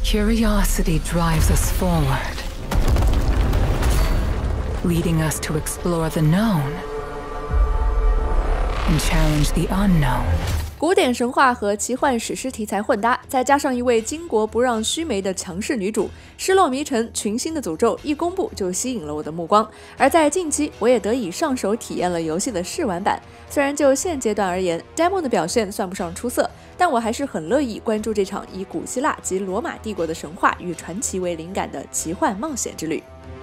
Curiosity drives us forward, leading us to explore the known and challenge the unknown. 古典神话和奇幻史诗题材混搭，再加上一位巾帼不让须眉的强势女主，失落迷城群星的诅咒一公布就吸引了我的目光。而在近期，我也得以上手体验了游戏的试玩版。虽然就现阶段而言 ，Demo 的表现算不上出色，但我还是很乐意关注这场以古希腊及罗马帝国的神话与传奇为灵感的奇幻冒险之旅。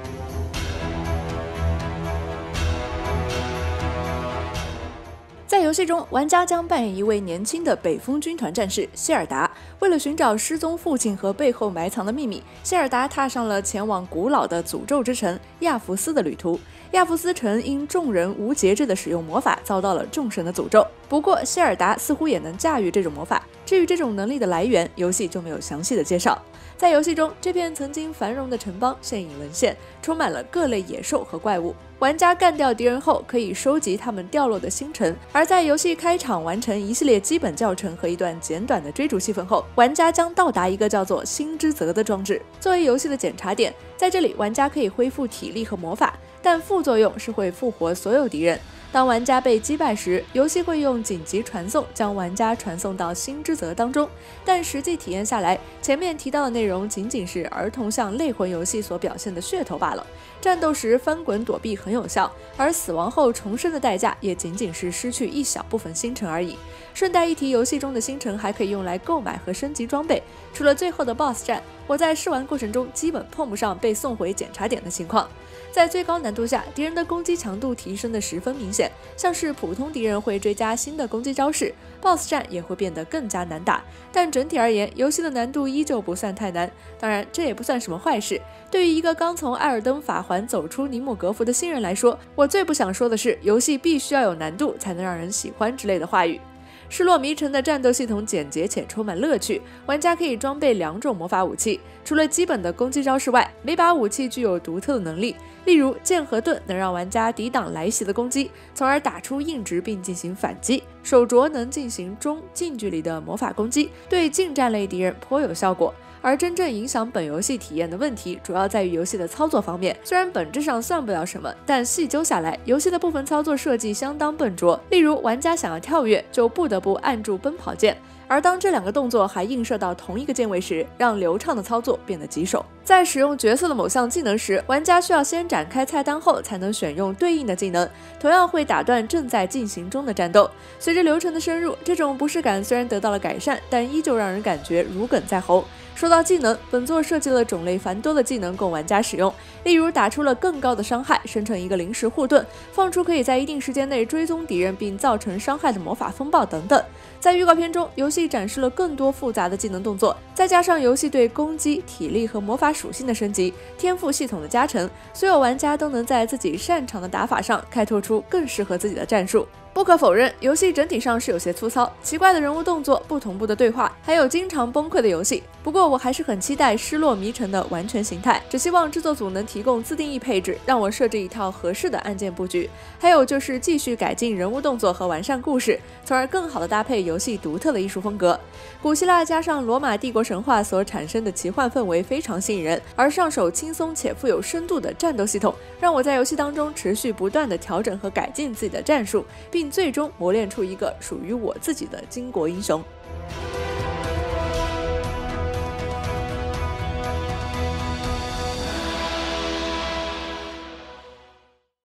在游戏中，玩家将扮演一位年轻的北风军团战士谢尔达。为了寻找失踪父亲和背后埋藏的秘密，谢尔达踏上了前往古老的诅咒之城亚弗斯的旅途。亚弗斯城因众人无节制的使用魔法，遭到了众神的诅咒。不过，谢尔达似乎也能驾驭这种魔法。至于这种能力的来源，游戏就没有详细的介绍。在游戏中，这片曾经繁荣的城邦现已沦陷，充满了各类野兽和怪物。玩家干掉敌人后，可以收集他们掉落的星辰。而在游戏开场完成一系列基本教程和一段简短的追逐戏份后，玩家将到达一个叫做星之泽的装置。作为游戏的检查点，在这里玩家可以恢复体力和魔法，但副作用是会复活所有敌人。当玩家被击败时，游戏会用紧急传送将玩家传送到星之泽当中，但实际体验下来，前面提到的内容仅仅是儿童向类魂游戏所表现的噱头罢了。战斗时翻滚躲避很有效，而死亡后重生的代价也仅仅是失去一小部分星辰而已。顺带一提，游戏中的星辰还可以用来购买和升级装备。除了最后的 BOSS 战，我在试玩过程中基本碰不上被送回检查点的情况。在最高难度下，敌人的攻击强度提升的十分明显，像是普通敌人会追加新的攻击招式， BOSS 战也会变得更加难打。但整体而言，游戏的难度依旧不算太难，当然这也不算什么坏事。对于一个刚从艾尔登法环走出尼莫格福的新人来说，我最不想说的是游戏必须要有难度才能让人喜欢之类的话语。失落迷城的战斗系统简洁且充满乐趣，玩家可以装备2种魔法武器，除了基本的攻击招式外，每把武器具有独特的能力，例如剑和盾能让玩家抵挡来袭的攻击，从而打出硬直并进行反击，手镯能进行中近距离的魔法攻击，对近战类敌人颇有效果。而真正影响本游戏体验的问题，主要在于游戏的操作方面。虽然本质上算不了什么，但细究下来，游戏的部分操作设计相当笨拙。例如，玩家想要跳跃，就不得不按住奔跑键，而当这2个动作还映射到同一个键位时，让流畅的操作变得棘手。在使用角色的某项技能时，玩家需要先展开菜单后才能选用对应的技能，同样会打断正在进行中的战斗。随着流程的深入，这种不适感虽然得到了改善，但依旧让人感觉如鲠在喉。说到技能，本作设计了种类繁多的技能供玩家使用，例如打出了更高的伤害，生成一个临时护盾，放出可以在一定时间内追踪敌人并造成伤害的魔法风暴等等。在预告片中，游戏展示了更多复杂的技能动作，再加上游戏对攻击、体力和魔法属性的升级，天赋系统的加成，所有玩家都能在自己擅长的打法上开拓出更适合自己的战术。不可否认，游戏整体上是有些粗糙，奇怪的人物动作、不同步的对话，还有经常崩溃的游戏。不过我还是很期待失落迷城的完全形态，只希望制作组能提供自定义配置，让我设置一套合适的按键布局。还有就是继续改进人物动作和完善故事，从而更好的搭配游戏独特的艺术风格。古希腊加上罗马帝国神话所产生的奇幻氛围非常吸引人，而上手轻松且富有深度的战斗系统，让我在游戏当中持续不断的调整和改进自己的战术，并最终磨练出一个属于我自己的巾帼英雄。